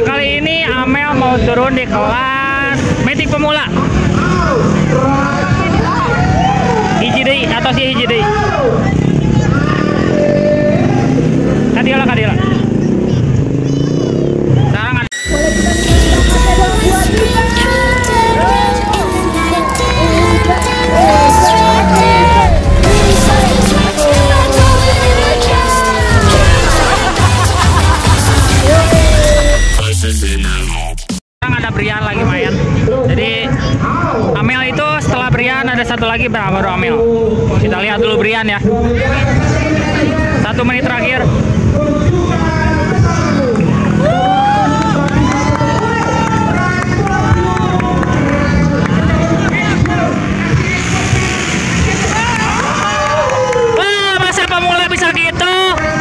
kali ini Amel mau turun di kelas metik pemula. Hiji deui atau si hiji deui. Kadiola. Sekarang ada Brian lagi main. Jadi Amel itu setelah Brian ada satu lagi baru Amel. Kita lihat dulu Brian ya. 1 menit terakhir. Wah, masa pemula bisa gitu?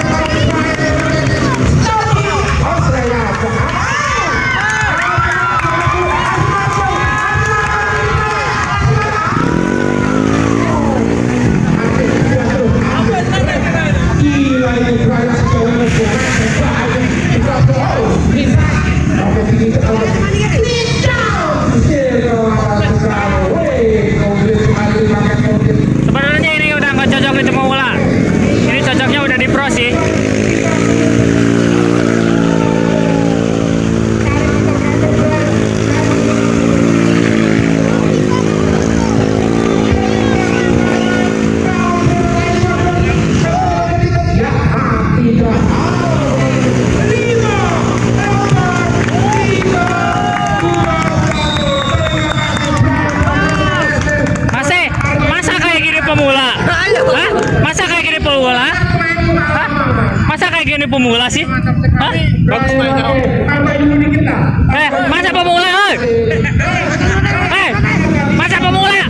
Sebenarnya ini udah nggak cocok di pemula. Ini cocoknya udah di pro sih. Pemula. Hah? Masa kayak gini pemula? Hah? Masa kayak gini pemula sih? Hah? Masa pemula? Masa pemula?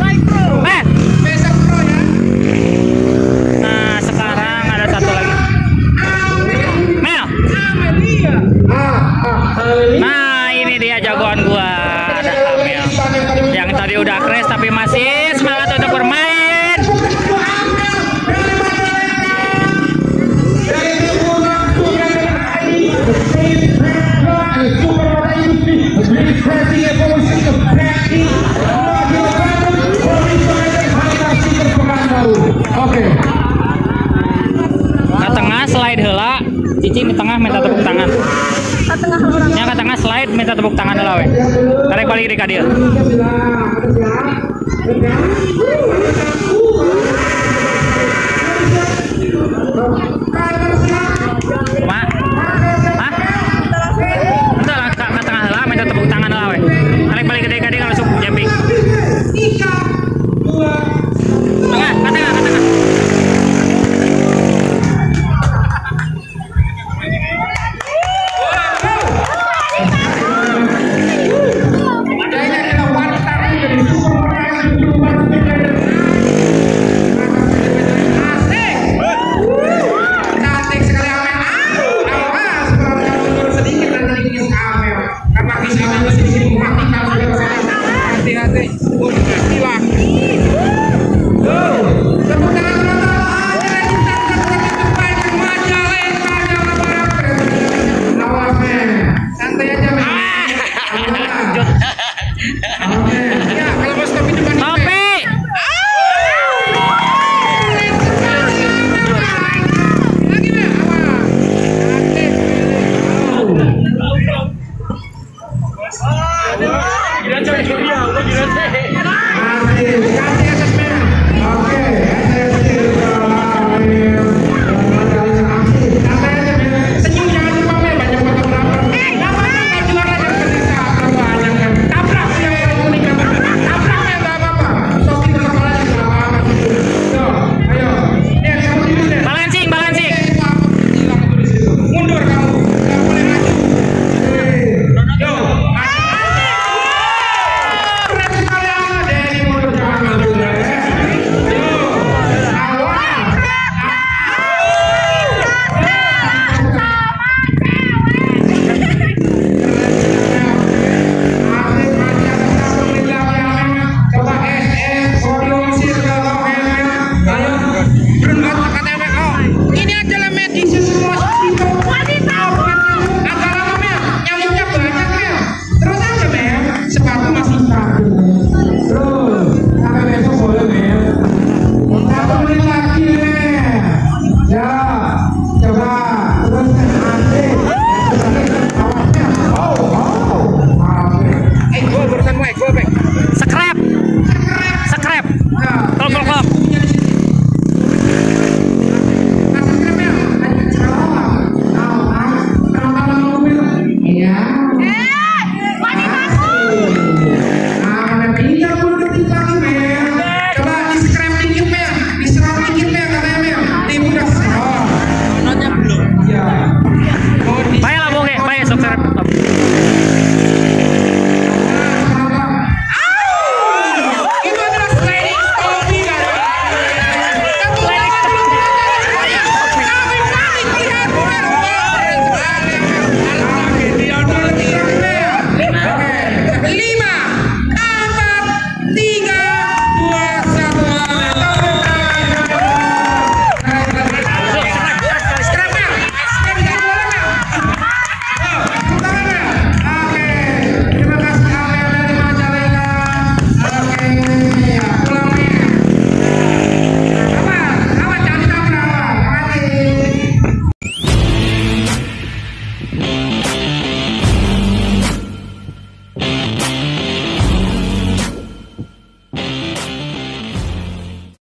Nah, sekarang ada satu lagi. Mel. Nah, ini dia jagoan gua. Ada Amel. Yang tadi udah crash tapi masih semangat untuk bermain. Oke. Ke tengah slide heula, cicing di tengah minta tepuk tangan. Yang ke tengah slide minta tepuk tangan heula we. Tarik balik di ka dieu. Ma. Hah? Entar lah ke tengah heula minta tepuk tangan heula we. Tarik balik ke dieu langsung jumping. Tengah, ke tengah. mantap.